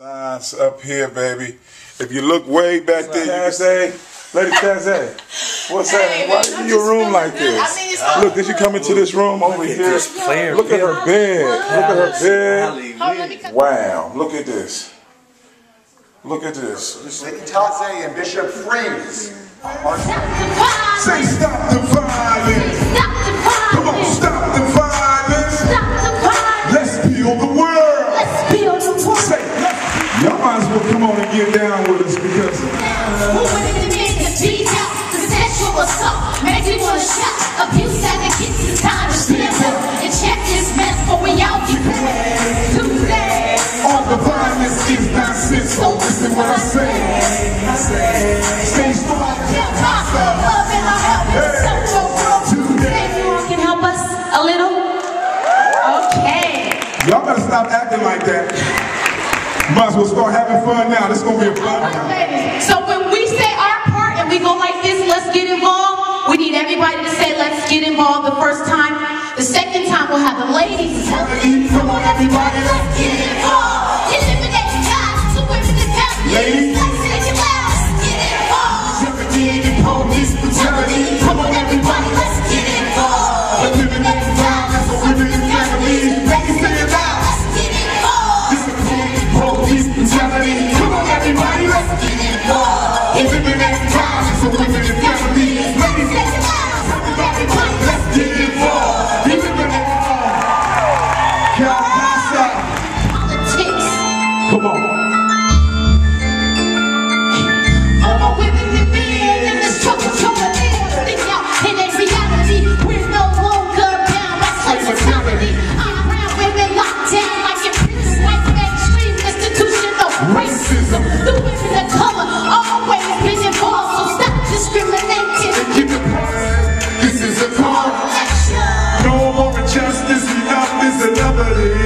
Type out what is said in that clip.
Signs up here, baby. If you look way back there, you can say, Lady Cassie, what's that? Why are you in your room like this? Look, did you come into this room over here? Look at her bed. Look at her bed. Wow, look at this. Look at this. Lady Cassie and Bishop Freeze. Say stop the violence. Come on, stop the violence. Let's build the world. Say, y'all might as well come on and get down with us because who wanted to make the beat out, the sexual assault, make you want to shot, abuse advocates, it's time to stand up and check this mess before we all get today. All the violence is nonsense, so listen what I say. Stay strong, CALCASA. Maybe you all can help us a little? Okay. Y'all gotta stop acting like that. Might as well start having fun now. This is gonna be a fun time. So when we say our part and we go like this, let's get involved, we need everybody to say let's get involved the first time. The second time we'll have the ladies. Come on everybody, let's get involved. Eliminate the guys, the women, the families. Ladies. Let's take it loud. Let's get involved. Jeopardy and police brutality. Come on everybody, let's get involved. Eliminate the violence of women and families. Ladies, say it loud. Let's get involved. Police brutality. Come on everybody, let's get involved. Eliminate the violence of women and families. Ladies, say it loud. Everybody, let's get involved. Eliminate the violence. CALCASA. Politics. Come on. All my women and men in this struggle, showing theirs. Think out in a reality. We're no longer bound by slave mentality. Underground women locked down like in prison, like extreme institutional racism. The women of color always been involved, so stop discriminating. Keep it positive. This is a call to action. No more injustice, enough is another day.